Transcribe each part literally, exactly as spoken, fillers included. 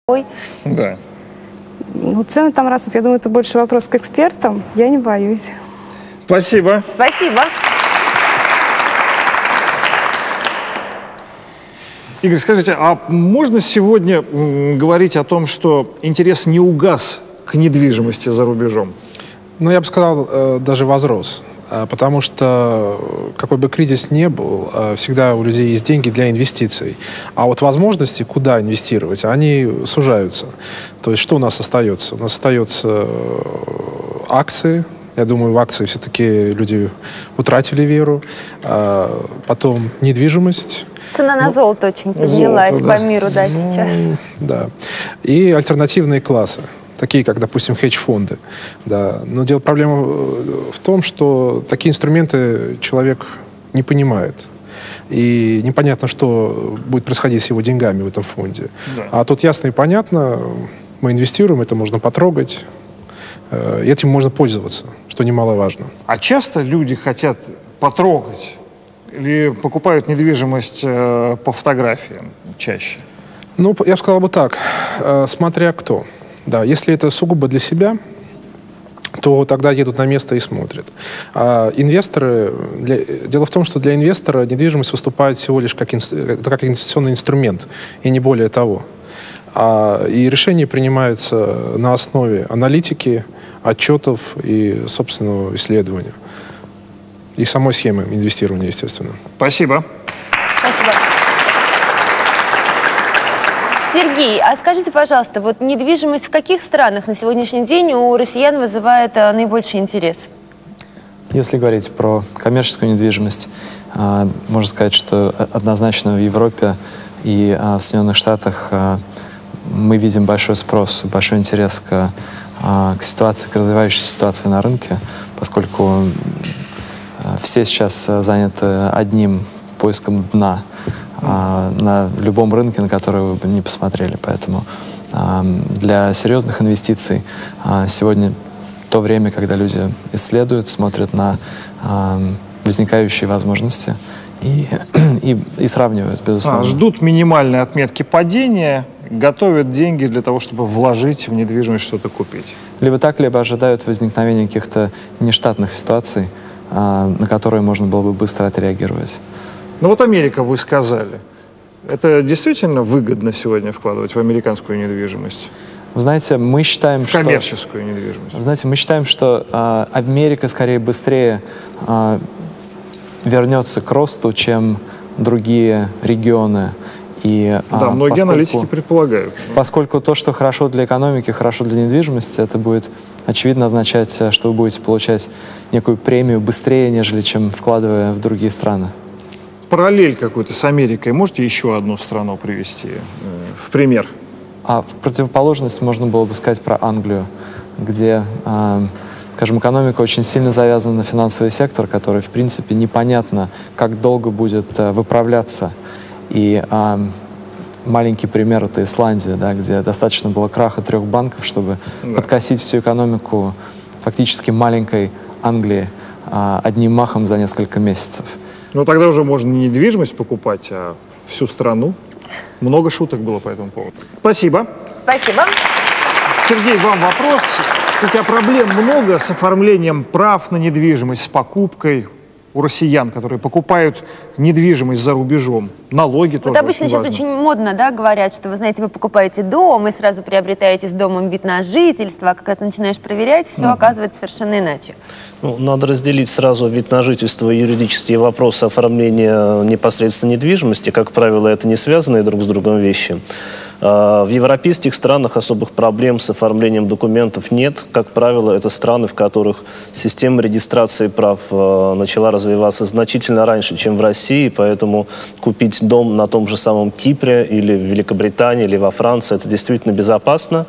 Да. Ну, цены там растут. Я думаю, это больше вопрос к экспертам. Я не боюсь. Спасибо. Спасибо. Игорь, скажите, а можно сегодня говорить о том, что интерес не угас к недвижимости за рубежом? Ну, я бы сказал, даже возрос. Потому что, какой бы кризис ни был, всегда у людей есть деньги для инвестиций. А вот возможности, куда инвестировать, они сужаются. То есть что у нас остается? У нас остаются акции. Я думаю, в акции все-таки люди утратили веру. Потом недвижимость. Цена на ну, золото очень поднялась золото, по да. миру, да, ну, сейчас. Да. И альтернативные классы. Такие, как, допустим, хедж-фонды. Да. Но дело, проблема в том, что такие инструменты человек не понимает. И непонятно, что будет происходить с его деньгами в этом фонде. Да. А тут ясно и понятно, мы инвестируем, это можно потрогать, и этим можно пользоваться, что немаловажно. А часто люди хотят потрогать или покупают недвижимость по фотографиям чаще? Ну, я бы сказал бы так, смотря кто. Да, если это сугубо для себя, то тогда едут на место и смотрят. А инвесторы, для, дело в том, что для инвестора недвижимость выступает всего лишь как, инс, как инвестиционный инструмент, и не более того. А, и решение принимается на основе аналитики, отчетов и собственного исследования. И самой схемы инвестирования, естественно. Спасибо. Спасибо. Сергей, а скажите, пожалуйста, вот недвижимость в каких странах на сегодняшний день у россиян вызывает а, наибольший интерес? Если говорить про коммерческую недвижимость, а, можно сказать, что однозначно в Европе и а, в Соединенных Штатах а, мы видим большой спрос, большой интерес к, а, к ситуации, к развивающейся ситуации на рынке, поскольку а, все сейчас заняты одним поиском дна а, на любом рынке, на который вы бы не посмотрели. Поэтому а, для серьезных инвестиций а, сегодня то время, когда люди исследуют, смотрят на а, возникающие возможности и, и, и сравнивают, безусловно. А, ждут минимальной отметки падения, готовят деньги для того, чтобы вложить в недвижимость, что-то купить. Либо так, либо ожидают возникновения каких-то нештатных ситуаций, а, на которые можно было бы быстро отреагировать. Ну вот Америка, вы сказали. Это действительно выгодно сегодня вкладывать в американскую недвижимость? Вы знаете, мы считаем, в коммерческую что, недвижимость. Вы знаете, мы считаем, что а, Америка скорее быстрее а, вернется к росту, чем другие регионы. И, да, а, многие поскольку, аналитики предполагают. Поскольку то, что хорошо для экономики, хорошо для недвижимости, это будет, очевидно, означать, что вы будете получать некую премию быстрее, нежели чем вкладывая в другие страны. Параллель какую-то с Америкой можете еще одну страну привести э, в пример? А в противоположность можно было бы сказать про Англию, где, э, скажем, экономика очень сильно завязана на финансовый сектор, который, в принципе, непонятно, как долго будет э, выправляться. И э, маленький пример — это Исландия, да, где достаточно было краха трех банков, чтобы да. подкосить всю экономику фактически маленькой Англии э, одним махом за несколько месяцев. Ну, тогда уже можно не недвижимость покупать, а всю страну. Много шуток было по этому поводу. Спасибо. Спасибо. Сергей, вам вопрос. Хотя проблем много с оформлением прав на недвижимость, с покупкой у россиян, которые покупают недвижимость за рубежом. Налоги вот тоже обычно очень сейчас важно. очень модно, да, говорят, что, вы знаете, вы покупаете дом и сразу приобретаете с домом вид на жительство. А когда ты начинаешь проверять, все mm-hmm. оказывается совершенно иначе. Ну, надо разделить сразу вид на жительство и юридические вопросы оформления непосредственно недвижимости. Как правило, это не связанные друг с другом вещи. В европейских странах особых проблем с оформлением документов нет. Как правило, это страны, в которых система регистрации прав начала развиваться значительно раньше, чем в России. Поэтому купить дом на том же самом Кипре или в Великобритании или во Франции — это действительно безопасно.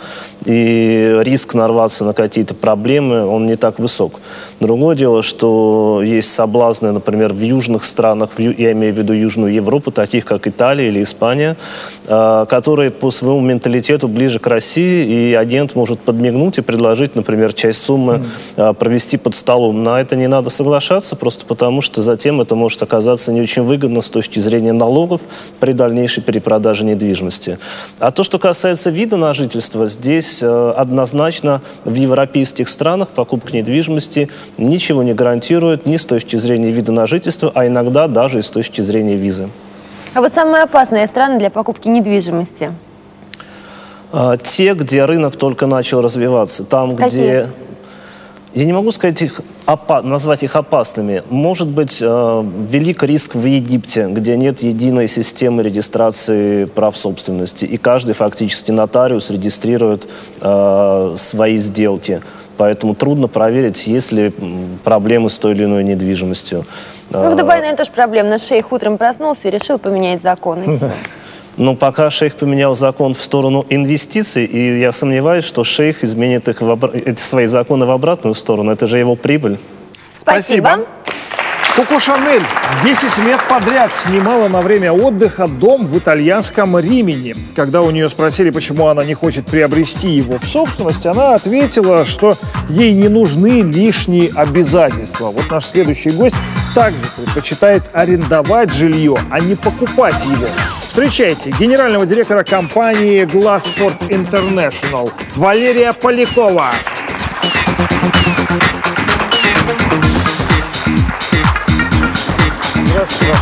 И риск нарваться на какие-то проблемы, он не так высок. Другое дело, что есть соблазны, например, в южных странах, я имею в виду Южную Европу, таких как Италия или Испания, которые по своему менталитету ближе к России, и агент может подмигнуть и предложить, например, часть суммы mm. провести под столом. На это не надо соглашаться, просто потому что затем это может оказаться не очень выгодно с точки зрения налогов при дальнейшей перепродаже недвижимости. А то, что касается вида на жительство, здесь однозначно в европейских странах покупка недвижимости ничего не гарантирует ни с точки зрения вида на жительство, а иногда даже и с точки зрения визы. А вот самые опасные страны для покупки недвижимости? А, те, где рынок только начал развиваться. Там, Какие? где... Я не могу сказать их, опа... назвать их опасными. Может быть, э, велик риск в Египте, где нет единой системы регистрации прав собственности. И каждый фактически нотариус регистрирует э, свои сделки. Поэтому трудно проверить, есть ли проблемы с той или иной недвижимостью. Ну, в Дубае, наверное, тоже проблемно. Шейх утром проснулся и решил поменять законы. Но пока шейх поменял закон в сторону инвестиций, и я сомневаюсь, что шейх изменит их в обра... эти свои законы в обратную сторону. Это же его прибыль. Спасибо. Коко Шанель десять лет подряд снимала на время отдыха дом в итальянском Римини. Когда у нее спросили, почему она не хочет приобрести его в собственность, она ответила, что ей не нужны лишние обязательства. Вот наш следующий гость также предпочитает арендовать жилье, а не покупать его. Встречайте генерального директора компании Glassport International Валерия Полякова. Здравствуйте.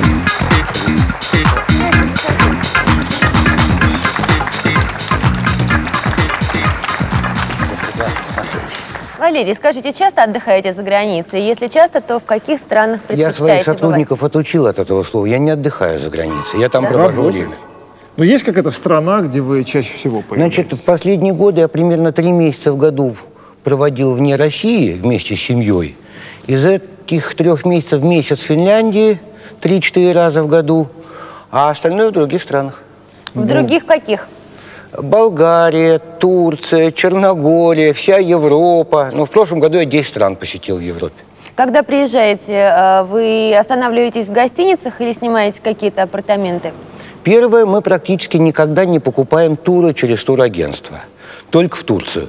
Валерий, скажите, часто отдыхаете за границей? Если часто, то в каких странах предпочитаете Я своих сотрудников бывать? отучил от этого слова. Я не отдыхаю за границей. Я там Да? провожу Работаете? время. Но есть какая-то страна, где вы чаще всего появляетесь? Значит, в последние годы я примерно три месяца в году проводил вне России вместе с семьей. Из этих трех месяцев месяц в Финляндии, три-четыре раза в году, а остальное в других странах. В других каких? Болгария, Турция, Черногория, вся Европа. Но в прошлом году я десять стран посетил в Европе. Когда приезжаете, вы останавливаетесь в гостиницах или снимаете какие-то апартаменты? Первое, мы практически никогда не покупаем туры через турагентство. Только в Турцию.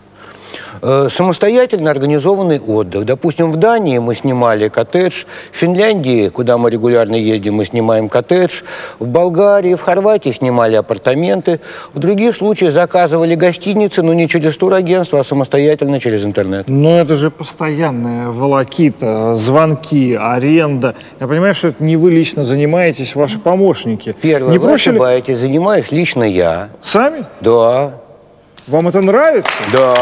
Самостоятельно организованный отдых. Допустим, в Дании мы снимали коттедж, в Финляндии, куда мы регулярно ездим, мы снимаем коттедж, в Болгарии, в Хорватии снимали апартаменты. В других случаях заказывали гостиницы, но не через турагентство, а самостоятельно через интернет. Но это же постоянная волокита, звонки, аренда. Я понимаю, что это не вы лично занимаетесь, ваши помощники. Первое, не вы проще ли- ошибаетесь, занимаюсь лично я. Сами? Да. Вам это нравится? Да.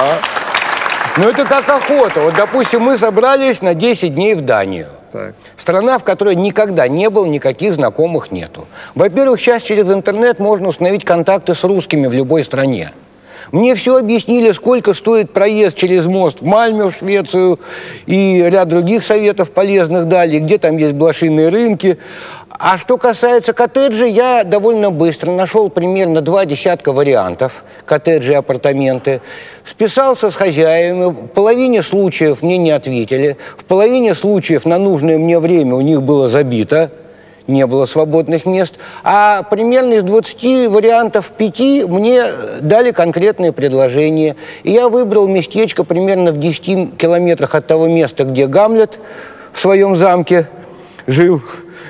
Ну, это как охота. Вот, допустим, мы собрались на десять дней в Данию. Так. Страна, в которой никогда не было, никаких знакомых нету. Во-первых, сейчас через интернет можно установить контакты с русскими в любой стране. Мне все объяснили, сколько стоит проезд через мост в Мальме, в Швецию, и ряд других советов полезных дали, где там есть блошиные рынки. А что касается коттеджей, я довольно быстро нашел примерно два десятка вариантов коттеджи и апартаменты. Списался с хозяевами, в половине случаев мне не ответили, в половине случаев на нужное мне время у них было забито, не было свободных мест, а примерно из двадцати вариантов пяти мне дали конкретные предложения. И я выбрал местечко примерно в десяти километрах от того места, где Гамлет в своем замке жил.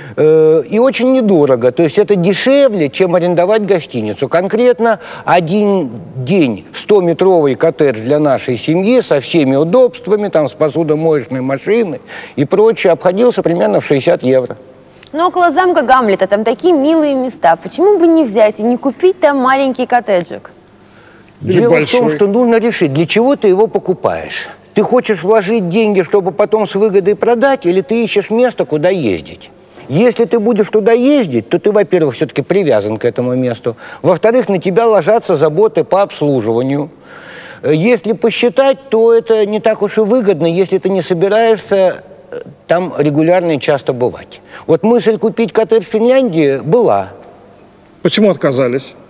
И очень недорого. То есть это дешевле, чем арендовать гостиницу. Конкретно один день стометровый коттедж для нашей семьи со всеми удобствами, там с посудомоечной машиной и прочее обходился примерно в шестьдесят евро. Но около замка Гамлета там такие милые места. Почему бы не взять и не купить там маленький коттеджик? Или Дело большой. в том, что нужно решить, для чего ты его покупаешь. Ты хочешь вложить деньги, чтобы потом с выгодой продать, или ты ищешь место, куда ездить? Если ты будешь туда ездить, то ты, во-первых, все-таки привязан к этому месту. Во-вторых, на тебя ложатся заботы по обслуживанию. Если посчитать, то это не так уж и выгодно, если ты не собираешься там регулярно и часто бывать. Вот мысль купить коттедж в Финляндии была. Почему отказались?